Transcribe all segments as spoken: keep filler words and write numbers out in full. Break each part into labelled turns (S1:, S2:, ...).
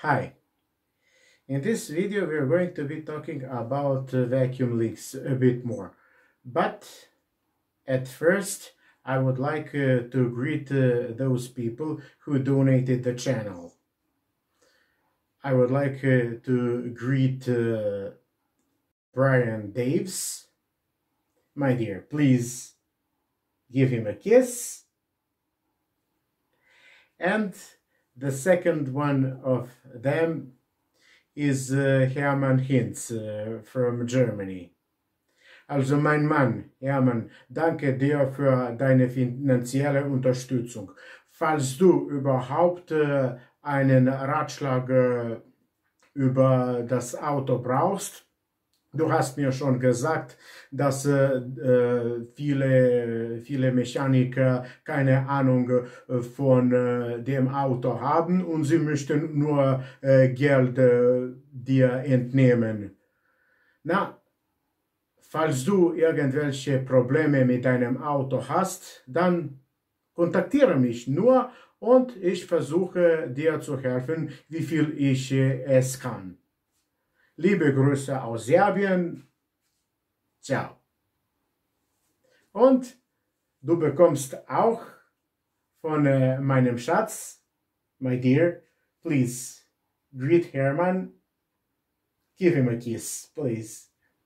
S1: Hi, in this video we are going to be talking about uh, vacuum leaks a bit more. But at first I would like uh, to greet uh, those people who donated the channel. I would like uh, to greet uh, Brian Daves. My dear, please give him a kiss. And the second one of them is uh, Hermann Hinz uh, from Germany. Also mein Mann, Hermann, danke dir für deine finanzielle Unterstützung. Falls du überhaupt äh, einen Ratschlag äh, über das Auto brauchst, du hast mir schon gesagt, dass äh, äh, viele, viele Mechaniker keine Ahnung äh, von äh, dem Auto haben und sie möchten nur äh, Geld äh, dir entnehmen. Na, falls du irgendwelche Probleme mit deinem Auto hast, dann kontaktiere mich nur und ich versuche dir zu helfen, wie viel ich äh, es kann. Liebe Grüße aus Serbien. Ciao. Und du bekommst auch von äh, meinem Schatz, my dear, please greet Hermann. Give him a kiss, please.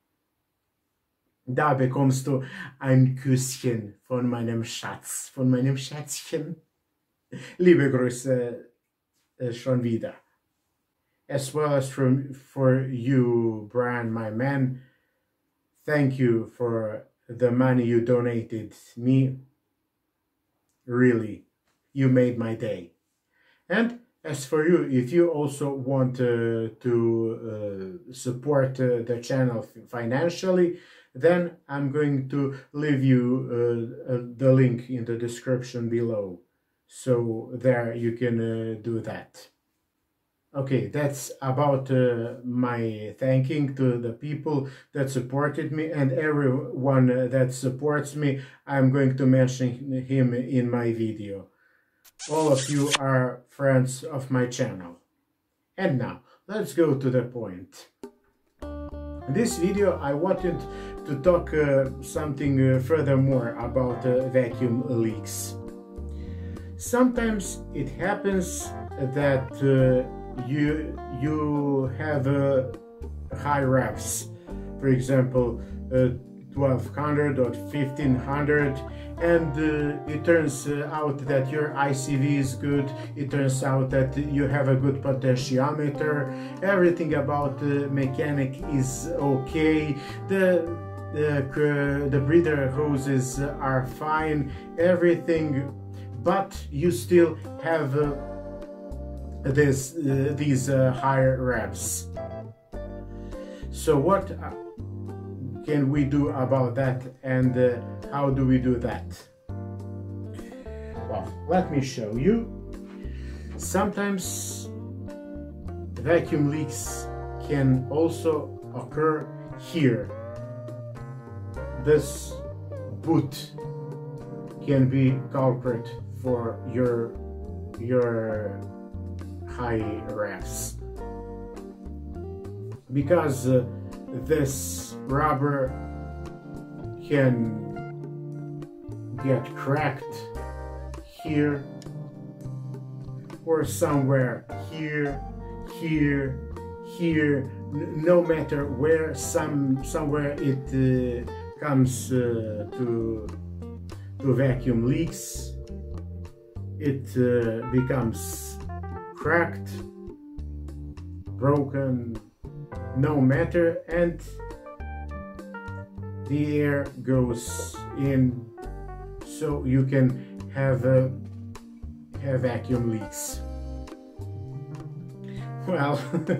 S1: Da bekommst du ein Küsschen von meinem Schatz, von meinem Schätzchen. Liebe Grüße äh, schon wieder. As well as from for you, Brian, my man. Thank you for the money you donated me. Really, you made my day. And as for you, if you also want uh, to uh, support uh, the channel financially, then I'm going to leave you uh, uh, the link in the description below. So there you can uh, do that. Okay, that's about uh, my thanking to the people that supported me, and everyone uh, that supports me, I'm going to mention him in my video. All of you are friends of my channel. And now, let's go to the point. In this video, I wanted to talk uh, something uh, furthermore about uh, vacuum leaks. Sometimes it happens that uh, you you have uh, high revs, for example uh, twelve hundred or fifteen hundred, and uh, it turns uh, out that your I C V is good, it turns out that you have a good potentiometer, everything about the mechanic is okay, the the, the breather hoses are fine, everything, but you still have uh, this uh, these uh, higher revs. So what uh, can we do about that, and uh, how do we do that? Well, let me show you. Sometimes vacuum leaks can also occur here. This boot can be culprit for your your high revs, because uh, this rubber can get cracked here or somewhere here, here, here, no matter where, some somewhere it uh, comes uh, to to vacuum leaks, it uh, becomes cracked, broken, no matter, and the air goes in, so you can have uh, have vacuum leaks. Well,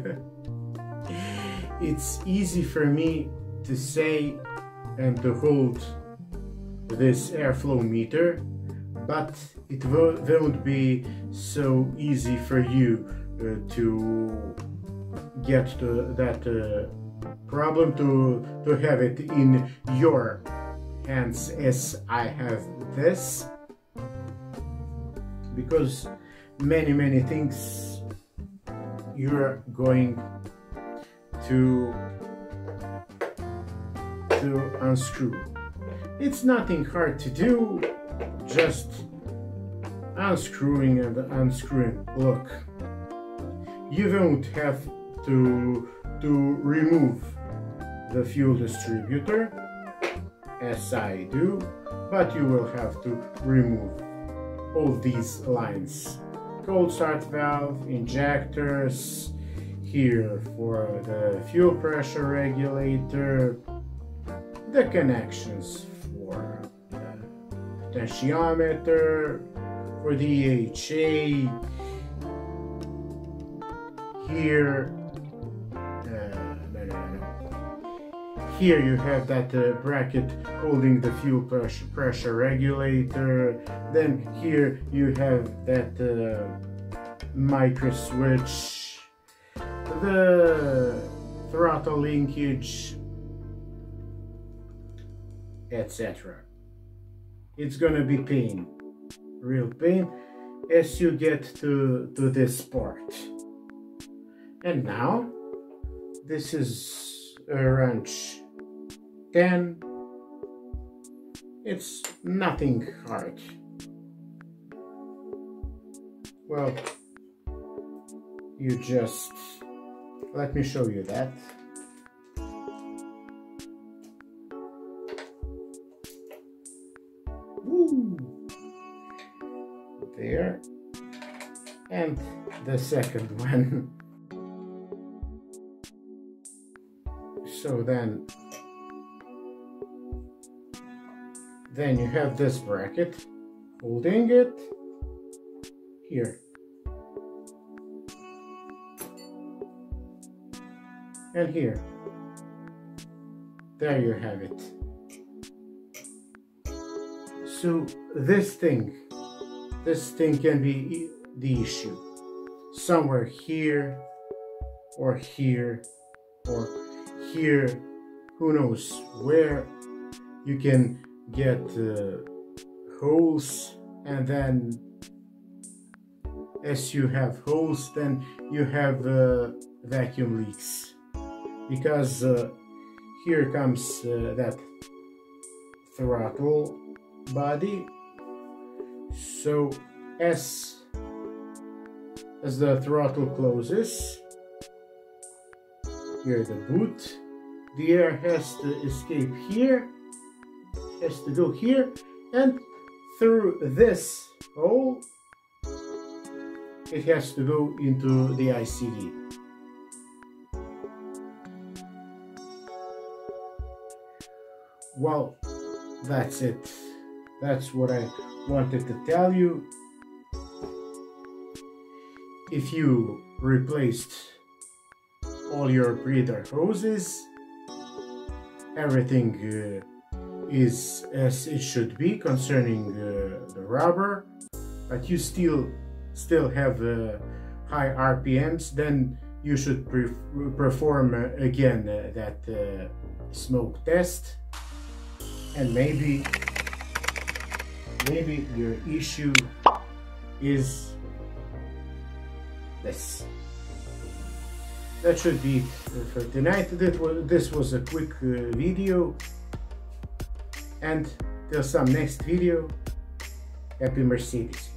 S1: it's easy for me to say and to hold this airflow meter, but it won't be so easy for you uh, to get to that uh, problem, to to have it in your hands as I have this, because many many things you're going to to unscrew. It's nothing hard to do, just unscrewing and unscrewing. Look, you don't have to to remove the fuel distributor as I do, but you will have to remove all these lines. Cold start valve, injectors, here for the fuel pressure regulator, the connections for the potentiometer, for the E H A, here, uh, no, no, no. Here you have that uh, bracket holding the fuel pressure, pressure regulator. Then here you have that uh, micro switch, the throttle linkage, et cetera. It's gonna be pain, real pain, as you get to, to this part. And now, this is a wrench ten. It's nothing hard. Well, you just, let me show you that. Woo! There. And the second one. So then, then you have this bracket holding it here. And here. There you have it. So this thing, this thing can be the issue. Somewhere here, or here, or here, who knows where. You can get uh, holes, and then as you have holes, then you have uh, vacuum leaks, because uh, here comes uh, that throttle body. So as as the throttle closes, here the boot, the air has to escape here, has to go here, and through this hole it has to go into the I C V. Well, that's it. That's what I wanted to tell you. If you replaced all your breather hoses, everything uh, is as it should be concerning uh, the rubber, but you still still have uh, high R P Ms, then you should pre perform uh, again uh, that uh, smoke test, and maybe maybe your issue is this. That should be it for tonight. That was, this was a quick uh, video, and till some next video, happy Mercedes.